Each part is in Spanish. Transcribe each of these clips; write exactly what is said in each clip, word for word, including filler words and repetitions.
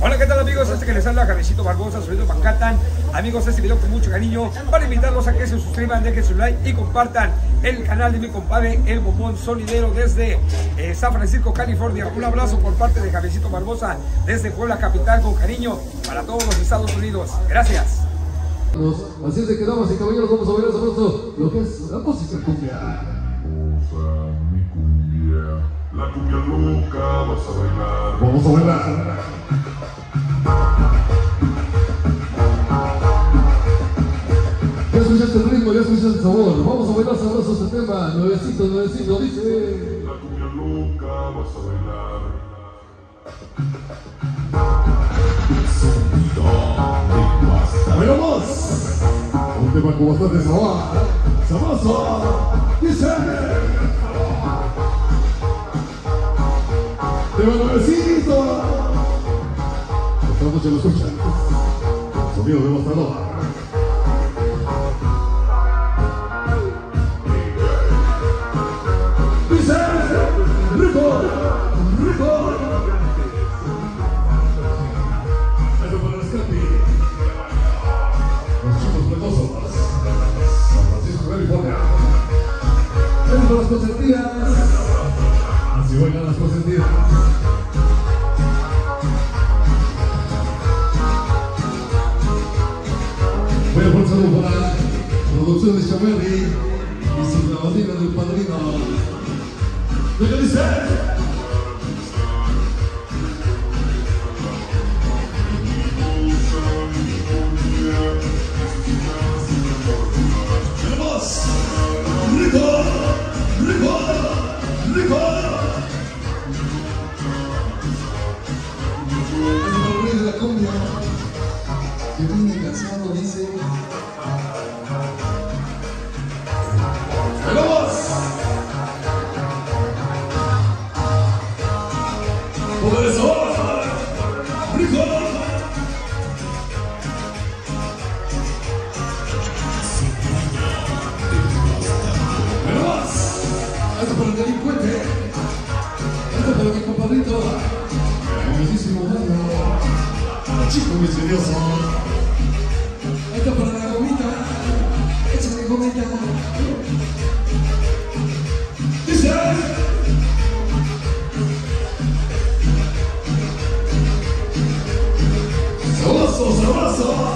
Hola, ¿qué tal amigos? Este que les habla Cabecito Barbosa, Sonido Pancatan. Amigos, este video con mucho cariño para invitarlos a que se suscriban, dejen su like y compartan el canal de mi compadre El Bombón Sonidero desde eh, San Francisco, California. Un abrazo por parte de Cabecito Barbosa desde Puebla Capital, con cariño para todos los Estados Unidos. Gracias. Así es de que, damas y caballeros, vamos a bailar sabroso lo que es la música cumbia. Mi cumbia, la cumbia loca, vas a bailar. Vamos a bailar. Ya escuchaste el ritmo, ya escuchaste el sabor. Vamos a bailar sabroso este tema. Nuevecito, nuevecito, dice. La cumbia loca, vas a bailar. ¡Bailamos! Un tema con bastante sabor. ¡Sabroso! ¡Dice! ¡Tema nuevecito! Esta noche lo escuchan. Sonido devastador. ¡Dice! ¡Rico! ¡Rico! Eso para los Capi. Los chicos platosos, San Francisco, California. Vamos a las consentidas. Así bailan las consentidas. Voy a poner saludo para la producción de Chamelli y su lavadina del padrino. ¿Lo que dice? ¡Rico! ¡Rico! ¡Rico! El rey de la cumbia que viene cansado dice: ¡vamos! ¡Por eso! ¡Rico! Esto para el delincuente, esto para mi compadrito, el mismísimo daño, chico misterioso. Esto para la gomita, échale gomita. Dice: sabroso, sabroso.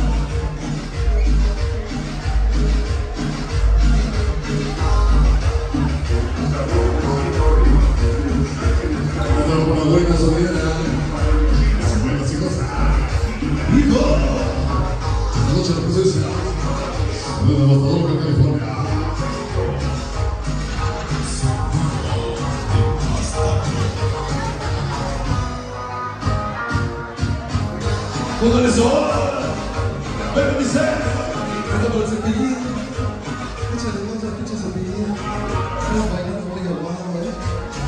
Buena sobriedad, buenas y cosas. ¡Rico! Esta noche la presencia de devastador de California. ¡Con el sol! ¡Ven, dice! Esto para el cepillín. Échale otra, escucha cepillín. Estamos bailando muy aguado, ¿eh?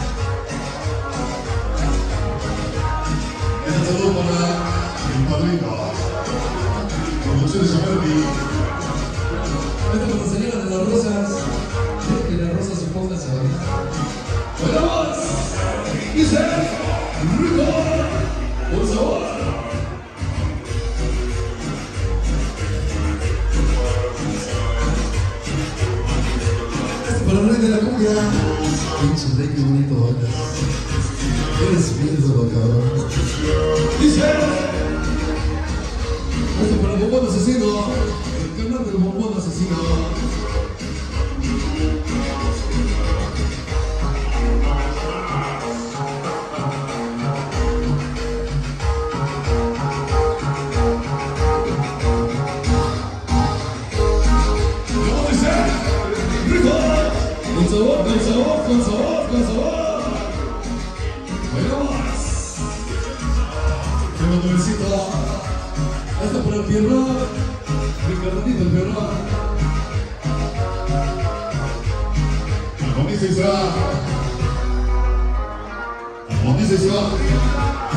Un saludo para el padrino, Producciones Chamelli. Esto para la señora de las rosas. Que las rosas se pongan a bailar. ¡Bailamos! Dice: ¡rico! ¡Por sabor! Esto para el rey de la cumbia. Pinche rey, qué bonito bailas. Eres bien solo, cabrón. Dice: esto para el bombón asesino, el canal del bombón asesino. ¿Cómo dice? ¡Rico! Con sabor, con sabor, con sabor, con sabor. Tema nuevecito. Esto por el Pierrot, Ricardito el Pierrot. Armoniza y se va. Armoniza y se va.